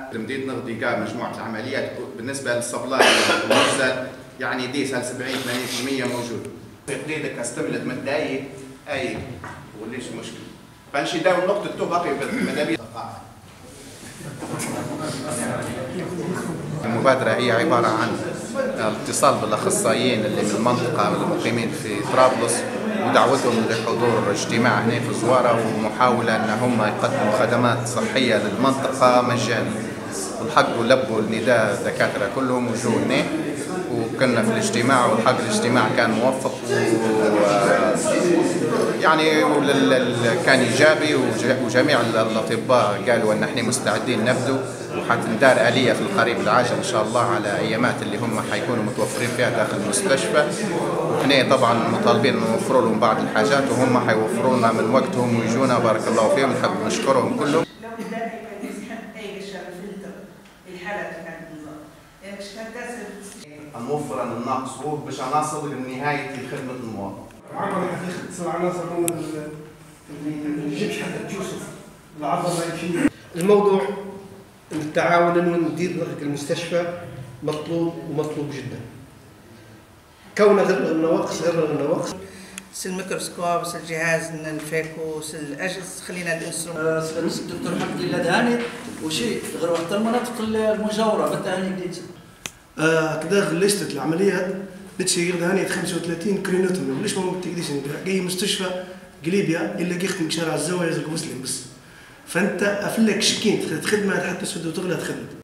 تمديد نقدي قال مجموعة العمليات بالنسبة للسبلاي والمنزل يعني ديس هال 70-80% موجود. تقديدك استملت متضايق أي وليش مشكلة. فنشي داول نقطة تو باقي بالمدابية. المبادرة هي عبارة عن الاتصال بالأخصائيين اللي من المنطقة المقيمين في طرابلس ودعوتهم لحضور اجتماع هنا في الزوارة ومحاولة أن هم يقدموا خدمات صحية للمنطقة مجانا. والحق لبوا النداء الدكاترة كلهم وجوا هنا وكنا في الاجتماع والحق الاجتماع كان موفق يعني كان إيجابي وجميع الأطباء قالوا أن احنا مستعدين نبدو وحتندار آلية في القريب العاجل إن شاء الله على أيامات اللي هم حيكونوا متوفرين فيها داخل المستشفى. وإحنا طبعا مطالبين نوفروا لهم بعض الحاجات وهم حيوفروا لنا من وقتهم ويجونا بارك الله فيهم نحب نشكرهم كلهم. نوفر الناقص باش نصل لنهاية خدمة المواطن. عمل حقيقة العناصر اللي يجيبش حتى يوسف العرض ما الموضوع التعاون انه ندير المستشفى مطلوب ومطلوب جدا. كونه غير النواقص سل الميكروسكوب، سل الجهاز الفيكو، سل الاجهزه خلينا الانسترومنت. الدكتور محمد لله دهاني وشيء غير وقت المناطق المجاوره بالتهاني جديد. كذا غلشت العمليات نتشي غير دهاني 35 كرينوتومي وليش ما تقدرش جاي مستشفى قليبيا الا قيختك شارع الزوايا زك مسلم بس. فانت افلك شكين خدمه حتى سد وتغلى تخدم.